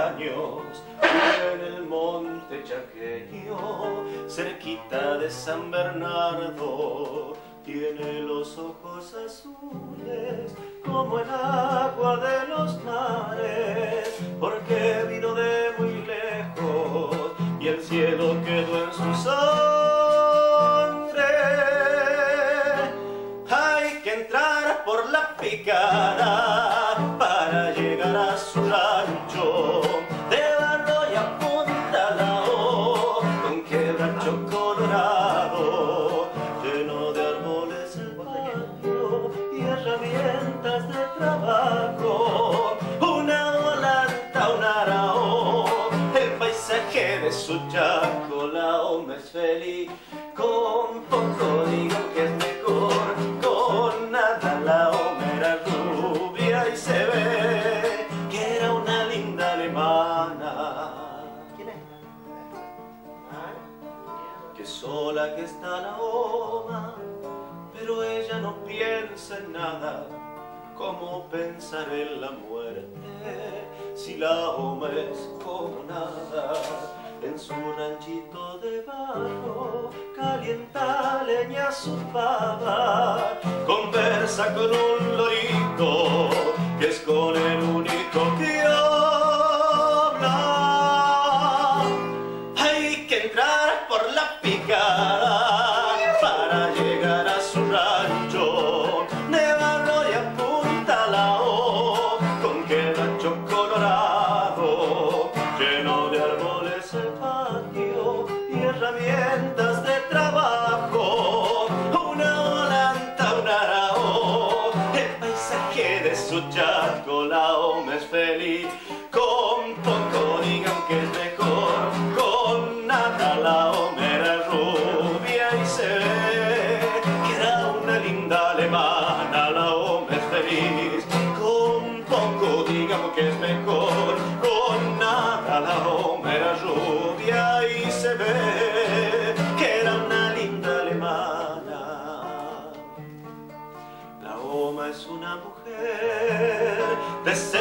años, vive en el monte chaqueño, cerquita de San Bernardo. Tiene los ojos azules como el agua de los mares, porque vino de muy lejos y el cielo quedó en su sangre. Hay que entrar por la picada para llegar a su rancho, de barro y apuntalado, con quebracho colorado, lleno de árboles el patio y herramientas de trabajo, una volanta, un arao, el paisaje de su chaco. La Oma es feliz, con poco digo que es mejor, con nada. La Oma era rubia y se ve que era una linda alemana. ¿Quién es? Que sola que está la Oma, pero ella no piensa en nada. ¿Cómo pensar en la muerte si la Oma es como nada? En su ranchito de barro calienta leña su pava, conversa con un lorito que es con el único que habla. Hay que entrar por la picada para llegar a su rancho, de barro y apuntalao, con quebracho colorado, lleno de árboles el patio y herramientas de trabajo, una volanta, un arao, el paisaje de su chaco. La Oma es feliz, con poco digan que es mejor, con nada. La Oma era rubia y se ve que era una linda alemana. La Oma es feliz, con poco digamos que es mejor, con nada. La Oma era rubia y se ve que era una linda alemana. La Oma es una mujer de